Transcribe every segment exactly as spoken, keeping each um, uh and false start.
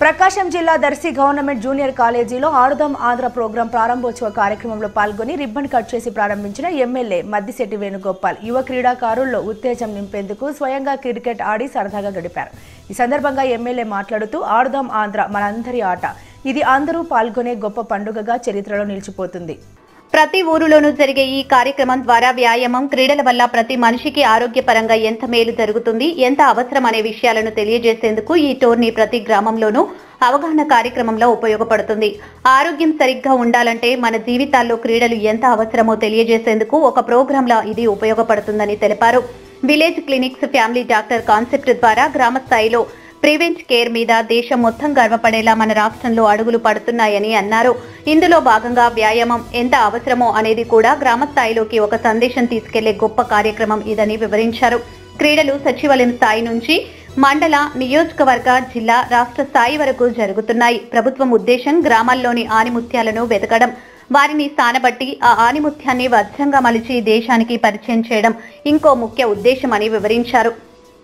ప్రకాశం జిల్లా Darsi government junior కాలేజీలో ఆడుదాం Andhra programme ప్రారంభోత్సవ కార్యక్రమంలో పాల్గొని రిబ్బన్ కట్ చేసి ప్రారంభించిన ఎమ్మెల్యే మద్దిశెట్టి వేణుగోపాల్ యువ క్రీడాకారుల్లో ఉత్తేజం నింపేందుకు స్వయంగా క్రికెట్ ఆడి సరదాగా గడిపారు. ఈ సందర్భంగా ఎమ్మెల్యే మాట్లాడుతూ ఆడుదాం ఆంధ్ర మనందరి ఆట, ఇది అందరూ పాల్గొనే గొప్ప పండుగగా చరిత్రలో నిలిచిపోతుంది. ప్రతి ఊరులోనూ జరిగే ఈ కార్యక్రమం ద్వారా వ్యాయామం, క్రీడల వల్ల ప్రతి మనిషికి ఆరోగ్యపరంగా ఎంత మేలు జరుగుతుంది, ఎంత అవసరం అనే విషయాలను తెలియజేసేందుకు ఈ టోర్నీ ప్రతి గ్రామంలోనూ అవగాహన కార్యక్రమంలో ఉపయోగపడుతుంది. ఆరోగ్యం సరిగ్గా ఉండాలంటే మన జీవితాల్లో క్రీడలు ఎంత అవసరమో తెలియజేసేందుకు ఒక ప్రోగ్రాంలా ఇది ఉపయోగపడుతుందని తెలిపారు. Village clinics, family doctor concept ద్వారా గ్రామ స్థాయిలో ప్రివెంట్ కేర్ మీద దేశం మొత్తం గర్వపడేలా మన రాష్ట్రంలో అడుగులు పడుతున్నాయని అన్నారు. ఇందులో భాగంగా వ్యాయామం ఎంత అవసరమో అనేది కూడా గ్రామ స్థాయిలోకి ఒక సందేశం తీసుకెళ్లే గొప్ప కార్యక్రమం ఇదని వివరించారు. క్రీడలు సచివాలయం స్థాయి నుంచి మండల, నియోజకవర్గ, జిల్లా, రాష్ట్ర స్థాయి వరకు జరుగుతున్నాయి. ప్రభుత్వం ఉద్దేశం గ్రామాల్లోని ఆణిముత్యాలను వెతకడం, వారిని స్థానబట్టి ఆ ఆణిముత్యాన్ని వజ్రంగా మలిచి దేశానికి పరిచయం చేయడం ఇంకో ముఖ్య ఉద్దేశమని వివరించారు.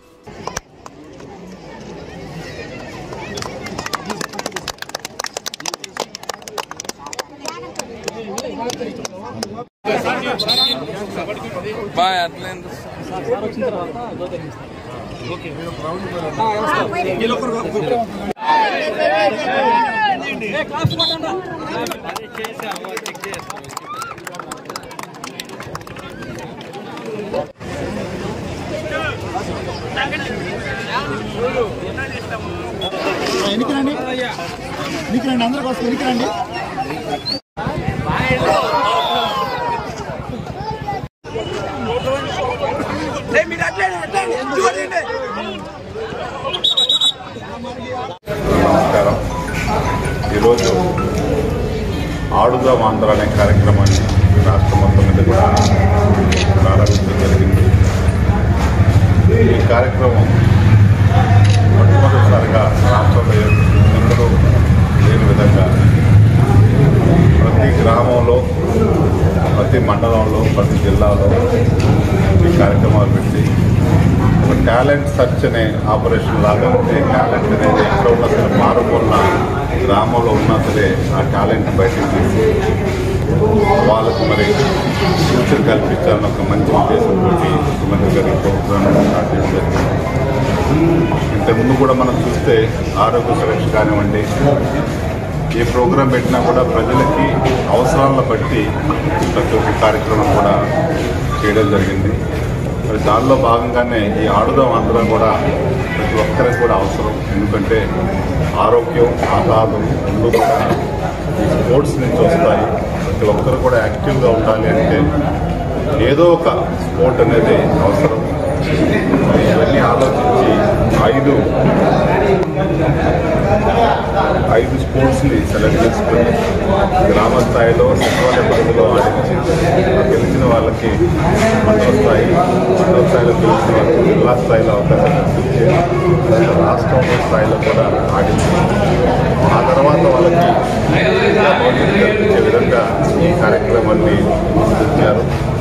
ఎన్నికరండి ఎన్నికరండి అందరి కోసం ఎన్నికరండి. నమస్కారం. ఈరోజు ఆడుదాం ఆంధ్ర అనే కార్యక్రమాన్ని రాష్ట్రం మొత్తం మీద కూడా ప్రారంభించడం జరిగింది. ఈ కార్యక్రమం మొట్టమొదటిసారిగా రాష్ట్రంలో ఎన్నడూ లేని విధంగా ప్రతి గ్రామంలో, ప్రతి మండలంలో, ప్రతి జిల్లాలో ఈ కార్యక్రమాలు పెట్టి ఒక టాలెంట్ సర్చ్ అనే ఆపరేషన్ లాగా ఉంటే, టాలెంట్ అనేది ఎక్కడ ఉన్నా సరే మారుమూల గ్రామంలో ఉన్నా సరే ఆ టాలెంట్ బయటకు తీసి వాళ్ళకు మరి ఫ్యూచర్ కల్పించాలని ఒక మంచి ఉద్దేశంతో ముఖ్యమంత్రి గారి ప్రోగ్రాం స్టార్ట్ చేయడం జరిగింది. ఇంతకుముందు కూడా మనం చూస్తే ఆరోగ్య సురక్ష కానివ్వండి, ఏ ప్రోగ్రాం పెట్టినా కూడా ప్రజలకి అవసరాలను బట్టి ప్రతి ఒక్క కార్యక్రమం కూడా చేయడం జరిగింది. మరి దానిలో భాగంగానే ఈ ఆడుదాం అందరం కూడా ప్రతి ఒక్కరికి కూడా అవసరం. ఎందుకంటే ఆరోగ్యం, ఆహ్లాదం రెండు కూడా ఈ స్పోర్ట్స్ నుంచి వస్తాయి. ప్రతి ఒక్కరు కూడా యాక్టివ్గా ఉండాలి అంటే ఏదో ఒక స్పోర్ట్ అనేది అవసరం. ఇవన్నీ ఆలోచించి ఐదు ఐదు స్పోర్ట్స్ని సెలెక్ట్ చేసుకుని గ్రామ స్థాయిలో, సచివాలయ పరిధిలో ఆడించి గెలిచిన వాళ్ళకి మండల స్థాయి, మండల స్థాయిలో గెలిచిన వాళ్ళకి జిల్లా స్థాయిలో అవకాశం కల్పించి రాష్ట్ర స్థాయిలో కూడా ఆడించి ఆ తర్వాత వాళ్ళకి కల్పించే విధంగా ఈ కార్యక్రమాన్ని ఇచ్చారు.